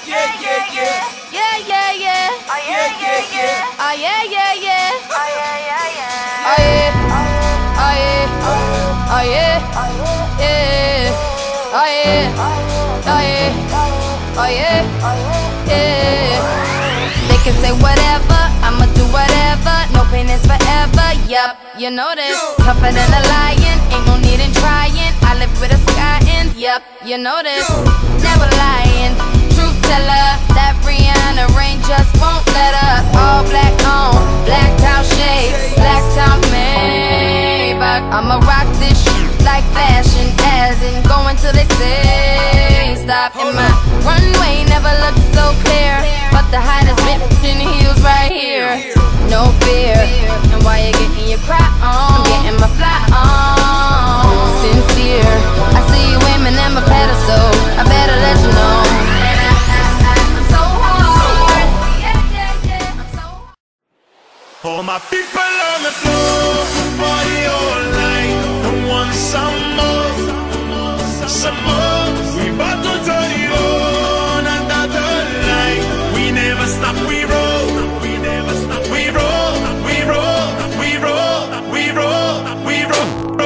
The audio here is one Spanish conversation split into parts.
Yeah, yeah, yeah. Yeah, yeah, yeah. Oh yeah, yeah, yeah. Oh yeah, yeah, yeah. Oh yeah, yeah, yeah. Oh yeah. Oh yeah. Oh yeah. Yeah. Oh yeah. Oh yeah. Oh yeah. Yeah. They can say whatever, I'ma do whatever. No pain is forever. Yup, you know this. Tougher than a lion, ain't no need in trying. I live with a sky and yup, you know this. Never lying. Truth teller, that Rihanna rain just won't let up. All black on, blacked out shades, blacked out Maybach. I'ma rock this shit like fashion, as in going till they say stop. And my runway never looked so clear, but the hottest bitch in heels right here. No fear, and while you're getting your cry on, I'm getting my fly on. Sincere, I see you aiming at my pedestal, I better let you know. I'm so hard. I'm so hard. All my people on the floor, party all night, and want some more, some more. We about to turn it on another night. We never stop, we roll, we never stop, we roll, we roll, we roll, we roll, we roll,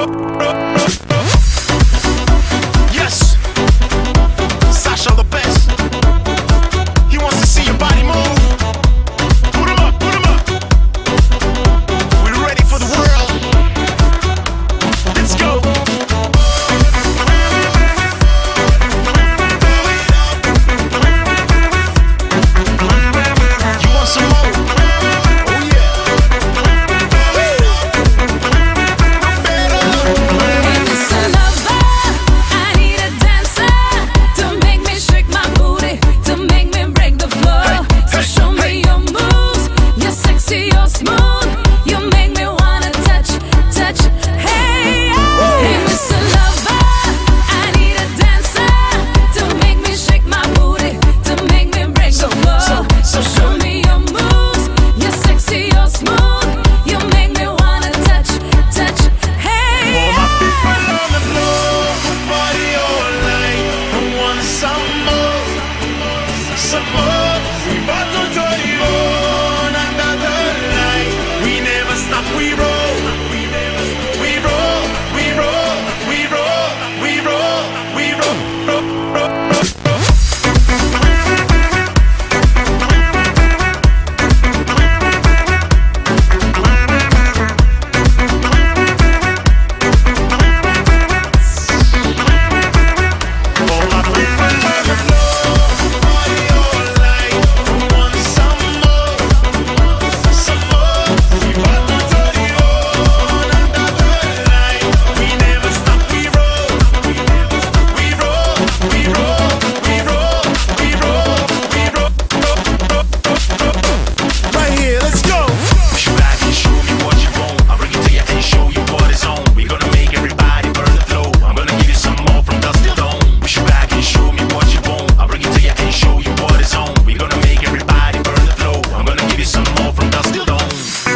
Yes, Sasha the best. He wants to see your body move. Put 'em up, put 'em up. We're ready for the world. Let's go. You want some more? Oh yeah. It's a lover, I need a dancer to make me shake my booty, to make me break the floor. So show me your moves, you're sexy, you're smooth, you make me wanna touch, touch. Hey, hey, Mr. Lover, I need a dancer to make me shake my booty, to make me break the floor. So show me your moves, you're sexy, you're smooth, you make me wanna touch, touch. Hey, All my people on the floor, party all night, and want some more, some more. We about to turn it on another night. We never stop, we roll, we never stop, we roll, we roll, we roll, we roll, we roll, All my people on the floor, party all night, and want some more, some more. We about to turn it on another night. We never stop, we roll, we never stop, we roll, we roll, we roll, we roll, we roll. Right here, let's go. Push you back and show me what you want. I'll bring it to you and show you what it's on. We're gonna make everybody burn the flow. I'm gonna give you some more from dusk till dawn. Push you back and show me what you want. I'll bring it to you and show you what it's on. We're gonna make everybody burn the flow. I'm gonna give you some more from dusk till dawn.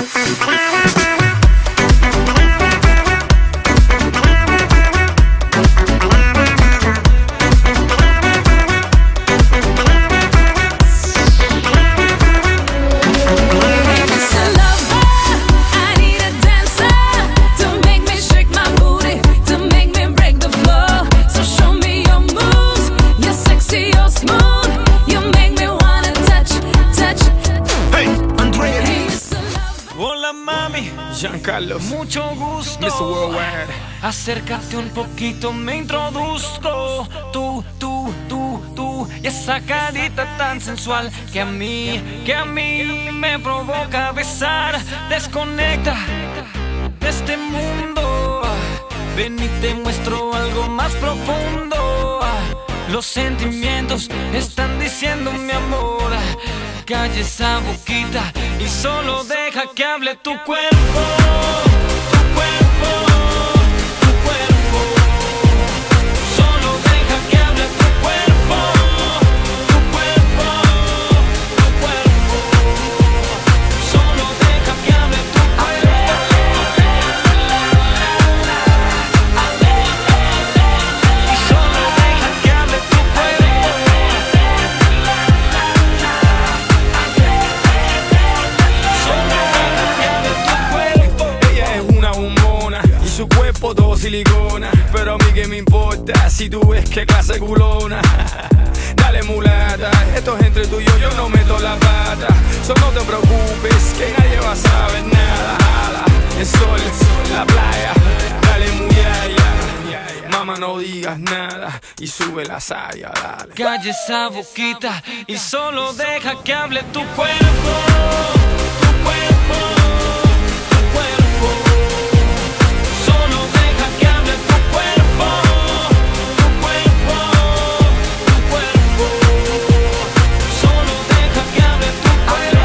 Mr. Lover, I need a dancer to make me shake my booty, to make me break the floor. So show me your moves, you're sexy, you're smooth, you make me wanna touch, touch. Hey, Andrea. Hey, Mr. Lover. Hola mami, Giancarlo, mucho gusto. Mr. Worldwide. Acércate un poquito, me introduzco. Tú, y esa carita tan sensual que a mí me provoca besar. Desconecta de este mundo, ven y te muestro algo más profundo. Los sentimientos están diciendo mi amor. Calla esa boquita y solo deja que hable tu cuerpo. Tu cuerpo, tu cuerpo. Solo deja que hable tu cuerpo. Tu cuerpo, tu cuerpo. Solo deja que hable tu cuerpo. Y solo deja que hable tu cuerpo. pero a mí que me importa si tú ves que clase culona. Dale mulata, esto es entre tú y yo no meto la pata. Solo no te preocupes, que nadie va a saber nada. Jala, el sol, la playa, dale muyaya. Mamá, no digas nada y sube la saya, dale. Calla esa boquita y solo deja que hable tu cuerpo. Tu cuerpo, tu cuerpo. Solo deja que hable tu cuerpo. Tu cuerpo, tu cuerpo. Solo deja que hable tu cuerpo.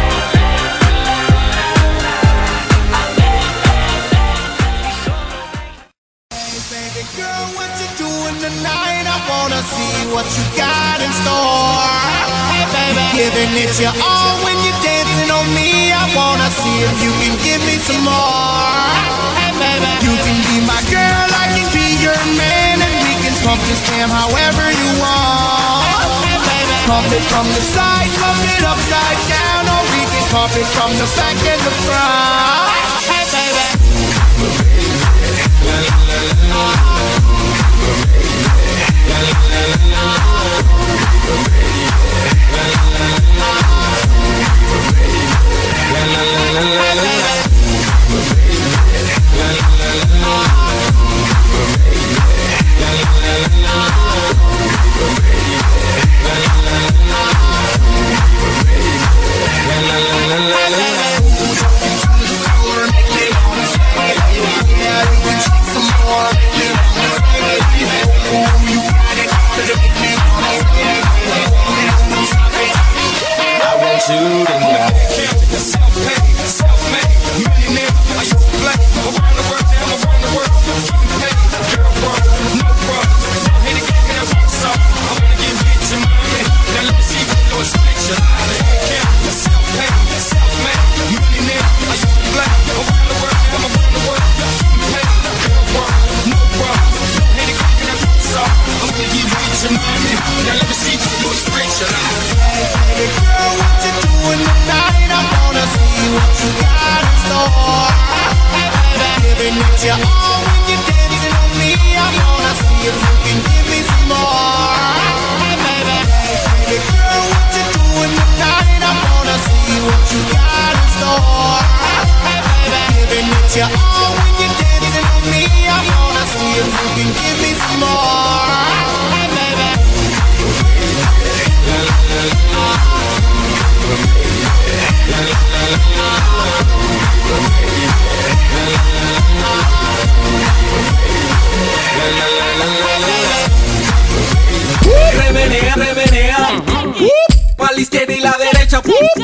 Baby girl, what you doing tonight? I wanna see what you got in store. Hey baby, giving it your all when you're dancing on me. I wanna see if you can give me some more. Hey baby, you can be my girl, I can be your man, and we can pump this jam however you want. Hey baby, pump it from the side, pump it upside down, or we can pump it from the back and the front. Hey baby. Remenea, remenea, para la izquierda y la derecha,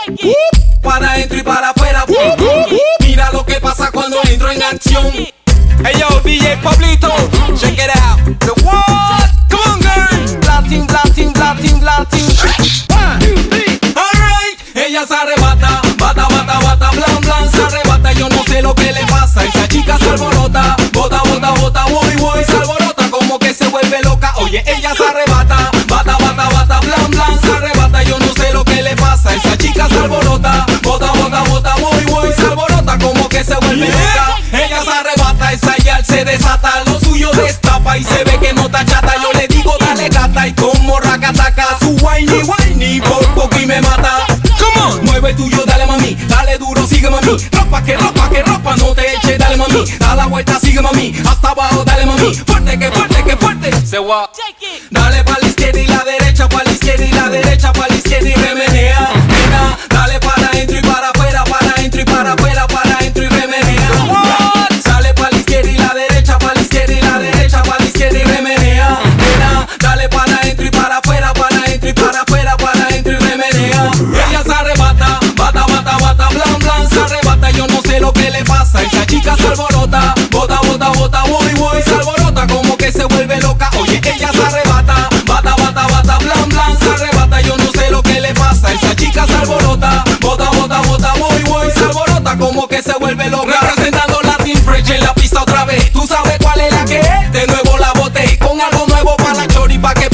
para adentro y para afuera. Mira lo que pasa cuando entro en acción. Hey yo, DJ Pablito, check it out. The what? Come on, girl. Blasting, blasting, blasting, blasting. 1, 2, 3. Alright, ella se arrebata, bata, bata, bata, blan, blan, se arrebata. Yo no sé lo que le pasa, esa chica se alborota, bota, bota, bota, voy, voy, se alborota como que se vuelve loca. Oye, ella se arrebata, bata, bata, bata, blan, blan, se arrebata. Yo no sé lo que le pasa, esa chica se alborota, bota, bota, bota, voy, voy, se alborota como que se vuelve loca. Ella se arrebata, esa yal se desata, lo suyo destapa y se ve que no está chata. Yo le digo dale gata y como racataca, su whiny, whiny, por poco y me mata. Come on, mueve tuyo, dale mami, dale duro, sigue mami. Ropa, no te eche, dale mami. Da la vuelta, sigue mami, hasta abajo, dale mami. Fuerte, que fuerte, que fuerte. Se va. Dale pa' la izquierda y la derecha, pa' la izquierda y la derecha, pa' la izquierda y remenea. Nena, dale para adentro y para afuera, para adentro y para afuera, para adentro y remenea. Dale pa' la izquierda y la derecha, pa' la izquierda y la derecha, pa' la izquierda y remenea. Nena, dale para adentro y para afuera, para adentro y para afuera, para adentro y remenea. Ella se arrebata, bata, bata, bata, blan, blan, se arrebata. Yo no sé lo que le pasa, esa chica se alborota, bota, bota, bota, voy, voy, se alborota como que se vuelve loca. Oye, ella se arrebata, bata, bata, bata, blan, blan, se arrebata. Yo no sé lo que le pasa, esa chica se alborota, bota, bota, bota, voy, voy, se alborota como que se vuelve loca. Representando Latin Fresh en la pista otra vez, tú sabes cuál es la que es. De nuevo la boté con algo nuevo para la chori pa' que